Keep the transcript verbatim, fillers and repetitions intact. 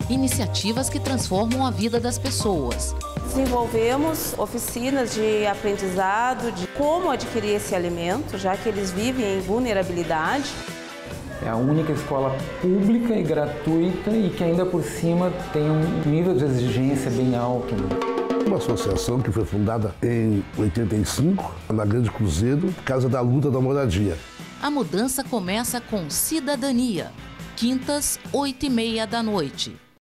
iniciativas que transformam a vida das pessoas. Desenvolvemos oficinas de aprendizado de como adquirir esse alimento, já que eles vivem em vulnerabilidade. É a única escola pública e gratuita e que ainda por cima tem um nível de exigência bem alto. Uma associação que foi fundada em oitenta e cinco, na Grande Cruzeiro, por causa da luta da moradia. A mudança começa com cidadania. Quintas, oito e meia da noite.